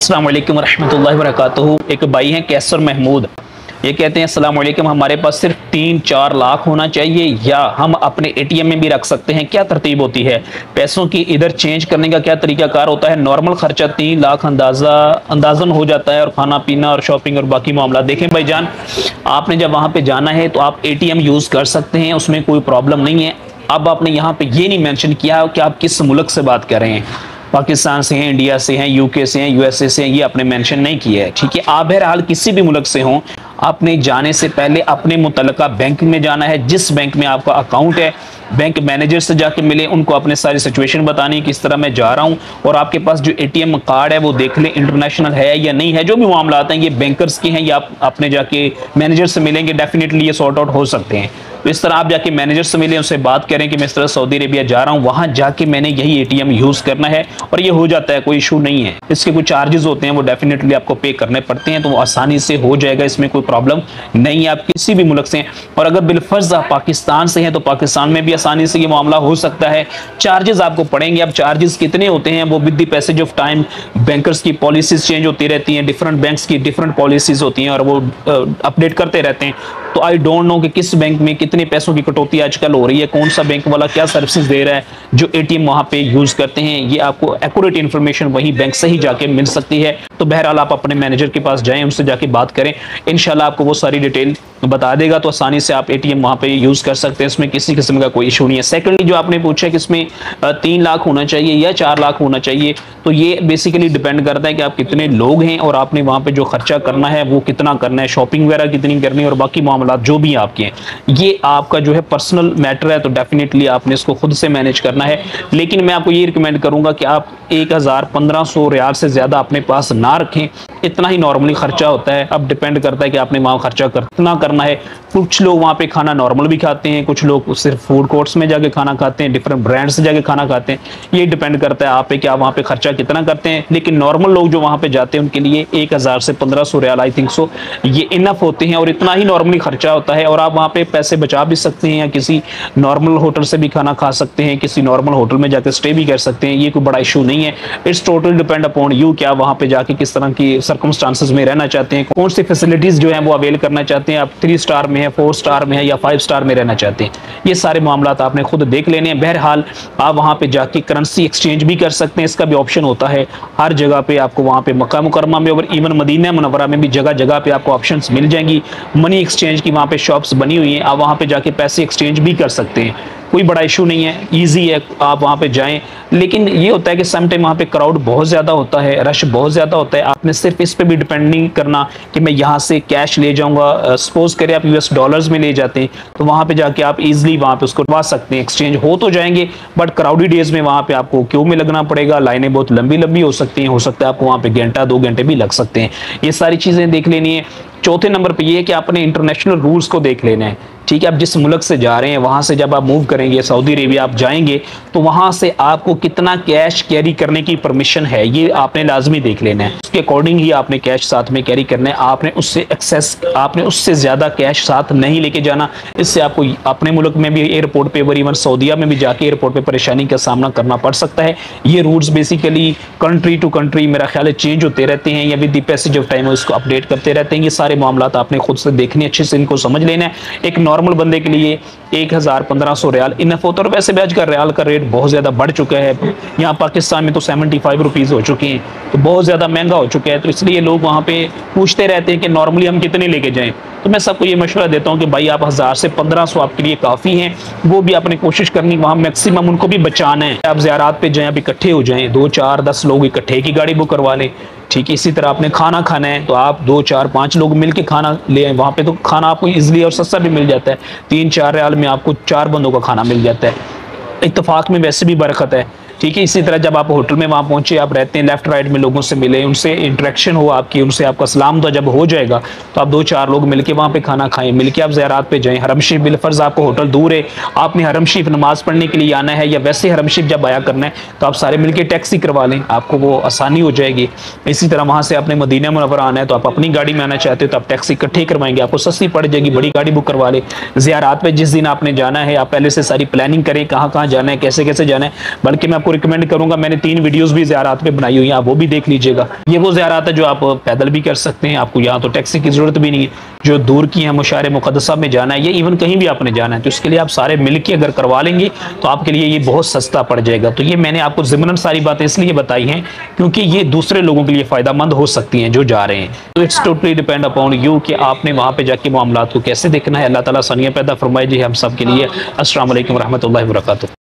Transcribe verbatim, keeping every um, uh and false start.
अस्सलाम वालेकुम रहमतुल्लाहि व बरकातुहू। एक भाई हैं कैसर महमूद, ये कहते हैं अस्सलाम वालेकुम, हमारे पास सिर्फ तीन चार लाख होना चाहिए या हम अपने एटीएम में भी रख सकते हैं, क्या तरतीब होती है? पैसों की इधर चेंज करने का क्या तरीकाकार होता है? नॉर्मल खर्चा तीन लाख अंदाजा अंदाजन हो जाता है और खाना पीना और शॉपिंग और बाकी मामला। देखें भाईजान, आपने जब वहाँ पे जाना है तो आप एटीएम यूज़ कर सकते हैं, उसमें कोई प्रॉब्लम नहीं है। अब आपने यहाँ पे ये नहीं मेंशन किया कि आप किस मुल्क से बात कर रहे हैं, पाकिस्तान से हैं, इंडिया से हैं, यूके से हैं, यूएसए से हैं, ये आपने मेंशन नहीं किया है। ठीक है, आप बहरहाल किसी भी मुल्क से हों, आपने जाने से पहले अपने मुतल्लिका बैंक में जाना है, जिस बैंक में आपका अकाउंट है। बैंक मैनेजर से जाके मिले, उनको अपने सारी सिचुएशन बतानी है, किस तरह मैं जा रहा हूं, और आपके पास जो एटीएम कार्ड है वो देख लें इंटरनेशनल है या नहीं है। जो भी मामला आते हैं ये बैंकर्स के हैं, या आप अपने जाके मैनेजर से मिलेंगे, डेफिनेटली ये सॉर्ट आउट हो सकते हैं। तो इस तरह आप जाके मैनेजर से मिलें, उससे बात करें कि मैं इस तरह सऊदी अरेबिया जा रहा हूँ, वहां जाके मैंने यही एटीएम यूज करना है, और ये हो जाता है, कोई इशू नहीं है। इसके कुछ चार्जेस होते हैं वो डेफिनेटली आपको पे करने पड़ते हैं, तो वो आसानी से हो जाएगा, इसमें कोई प्रॉब्लम नहीं है। आप किसी भी मुल्क से हैं, और अगर बिलफर्ज आप पाकिस्तान से हैं तो पाकिस्तान में भी आसानी से ये मामला हो सकता है। चार्जेस आपको पड़ेंगे। अब चार्जेस कितने होते हैं वो with the passage of time, bankers की पॉलिसीज चेंज होती रहती हैं, डिफरेंट बैंक्स की डिफरेंट पॉलिसीज होती हैं और वो अपडेट करते रहते हैं। तो आई डोंट नो कि किस बैंक में कितने पैसों की कटौती आजकल हो रही है, कौन सा बैंक वाला क्या सर्विसेज दे रहा है, जो एटीएम वहां पे यूज करते हैं। ये आपको एक्यूरेट इन्फॉर्मेशन वही बैंक से ही जाके मिल सकती है। तो बहरहाल आप अपने मैनेजर के पास जाएं, उनसे जाके बात करें, इंशाल्लाह आपको वो सारी डिटेल बता देगा, तो आसानी से आप एटीएम वहां पे यूज कर सकते हैं। इसमें किसी किस्म का कोई इशू नहीं है। सेकंडली जो आपने पूछा कि इसमें तीन लाख होना चाहिए या चार लाख होना चाहिए, तो ये बेसिकली डिपेंड करता है कि आप कितने लोग हैं और आपने वहां पे जो खर्चा करना है वो कितना करना है, शॉपिंग वगैरह कितनी करनी है और बाकी मामला जो भी आपके हैं, ये आपका जो है पर्सनल मैटर है। तो डेफिनेटली आपने इसको खुद से मैनेज करना है। लेकिन मैं आपको ये रिकमेंड करूंगा कि आप एक हजार पंद्रह सौ रियाल से ज्यादा अपने पास ना रखें, इतना ही नॉर्मली खर्चा होता है। अब डिपेंड करता है कि आपने वहां खर्चा कितना करना है। कुछ लोग वहां पे खाना नॉर्मल भी खाते हैं, कुछ लोग सिर्फ फूड कोर्ट्स में जाके खाना खाते हैं, डिफरेंट ब्रांड से जाके खाना खाते हैं। ये डिपेंड करता है आप पे कि आप वहां पे खर्चा कितना करते हैं। लेकिन नॉर्मल लोग जो वहां पे जाते हैं उनके लिए एक हजार से पंद्रह सौ रियाल आई थिंक सो ये इनफ होते हैं, और इतना ही नॉर्मली खर्चा होता है। और आप वहां पे पैसे बचा भी सकते हैं, या किसी नॉर्मल होटल से भी खाना खा सकते हैं, किसी नॉर्मल होटल में जाकर स्टे भी कर सकते हैं। ये कोई बड़ा इशू नहीं है। It's total depend upon you कि आप वहां पे जाके किस तरह की सर्कमस्टांसेस में रहना चाहते हैं, कौन सी फैसिलिटीज जो है वो अवेल करना चाहते हैं। आप थ्री स्टार में है, फोर स्टार में है या फाइव स्टार में रहना चाहते हैं, ये सारे मामला आपने खुद देख लेने हैं। बहरहाल आप वहां पे जाके करेंसी एक्सचेंज भी कर सकते हैं, इसका भी ऑप्शन होता है। हर जगह पे आपको वहां पे मक्का मुकर्रमा में और इवन मदीना मुनव्वरा में भी जगह जगह पे आपको ऑप्शंस मिल जाएंगी। मनी एक्सचेंज की वहां पे शॉप्स बनी हुई हैं, आप वहां पे जाके पैसे एक्सचेंज भी कर सकते हैं, कोई बड़ा इशू नहीं है, इजी है, आप वहां पे जाएं। लेकिन ये होता है कि सम टाइम वहां पे क्राउड बहुत ज्यादा होता है, रश बहुत ज्यादा होता है। आपने सिर्फ इस पे भी डिपेंड नहीं करना कि मैं यहाँ से कैश ले जाऊंगा। सपोज करें आप यूएस डॉलर्स में ले जाते हैं, तो वहां पे जाके आप इजीली वहां पे उसको करवा सकते हैं, एक्सचेंज हो तो जाएंगे। बट क्राउडी डेज में वहां पे आपको क्यू में लगना पड़ेगा, लाइनें बहुत लंबी लंबी हो सकती हैं, हो सकता है आपको वहां पे घंटा दो घंटे भी लग सकते हैं। ये सारी चीजें देख लेनी है। चौथे नंबर पे ये है कि आपने इंटरनेशनल रूल्स को देख लेना है। ठीक है, आप जिस मुल्क से जा रहे हैं वहां से जब आप मूव करेंगे, सऊदी अरेबिया आप जाएंगे, तो वहां से आपको कितना कैश कैरी करने की परमिशन है ये आपने लाजमी देख लेना है। उसके अकॉर्डिंग ही आपने कैश साथ में कैरी करना है। आपने उससे एक्सेस आपने उससे ज्यादा कैश साथ नहीं लेके जाना। इससे आपको अपने मुल्क में भी एयरपोर्ट पे और इवन सऊदीया में भी जाके एयरपोर्ट पे परेशानी का सामना करना पड़ सकता है। ये rules basically country to country मेरा ख्याल है चेंज होते रहते हैं, या with the passage of time उसको अपडेट करते रहते हैं। ये सारे मामला आपने खुद से देखने, अच्छे से इनको समझ लेना है। एक नॉर्मल बंदे के लिए एक हजार पंद्रह सौ रियाल इनफ होता है। और वैसे भी आज का रियाल का रेट बहुत ज्यादा बढ़ चुका है, यहाँ पाकिस्तान में तो सेवेंटी फाइव रुपीज हो चुके हैं, तो बहुत ज्यादा महंगा हो चुका है। तो इसलिए लोग वहां पे पूछते रहते हैं कि नॉर्मली हम कितने लेके जाएं। तो मैं सबको ये मशवरा देता हूँ कि भाई आप हजार से पंद्रह सौ आपके लिए काफी हैं। वो भी आपने कोशिश करनी वहां मैक्सिमम उनको भी बचाना है। आप ज़ियारत पे जाएं, आप इकट्ठे हो जाएं, दो चार दस लोग इकट्ठे की गाड़ी बुक करवा लें। ठीक है, इसी तरह आपने खाना खाना है तो आप दो चार पांच लोग मिलके खाना ले आए। वहां पे तो खाना आपको इजीली और सस्ता भी मिल जाता है, तीन चार रियाल में आपको चार बंदों का खाना मिल जाता है। इत्तेफाक में वैसे भी बरकत है। ठीक है, इसी तरह जब आप होटल में वहां पहुंचे, आप रहते हैं लेफ्ट राइट में लोगों से मिले, उनसे इंटरेक्शन हो आपकी, उनसे आपका सलाम तो जब हो जाएगा तो आप दो चार लोग मिलके वहां पे खाना खाएं, मिलके आप ज़ियारत पे जाएं। हरम शरीफ बिलफर्ज आपको होटल दूर है, आपने हरम शरीफ नमाज पढ़ने के लिए आना है या वैसे हरम शरीफ जब आया करना है तो आप सारे मिलके टैक्सी करवा लें, आपको वो आसानी हो जाएगी। इसी तरह वहां से आपने मदीना मुनव्वरा आना है तो आप अपनी गाड़ी में आना चाहते हो तो आप टैक्सी इकट्ठे करवाएंगे, आपको सस्ती पड़ जाएगी, बड़ी गाड़ी बुक करवा ले। ज़ियारत पे जिस दिन आपने जाना है आप पहले से सारी प्लानिंग करें, कहाँ कहाँ जाना है, कैसे कैसे जाना है। बल्कि मैं आपको रिकमेंड करूंगा, मैंने तीन वीडियोस भी ज़ियारत पे बनाई हुई हैं, आप वो भी देख लीजिएगा। ये वो ज़ियारत है जो आप पैदल भी कर सकते हैं, आपको यहाँ तो टैक्सी की ज़रूरत भी नहीं है। जो दूर की है, मशार मुक़द्दसा में जाना है, या इवन कहीं भी आपने जाना है, तो इसके लिए आप सारे मिल के अगर करवा लेंगे तो आपके लिए ये बहुत सस्ता पड़ जाएगा। तो ये मैंने आपको ज़िमनन सारी बातें इसलिए बताई हैं क्योंकि ये दूसरे लोगों के लिए फ़ायदा मंद हो सकती हैं जो जा रहे हैं। तो it's totally depend upon you कि आपने वहाँ पे जाके मामलात को कैसे देखना है। अल्लाह ताला आसानियाँ पैदा फरमाए जी हम सब के लिए। अस्सलाम वालेकुम रहमतुल्लाहि व बरकातुहू।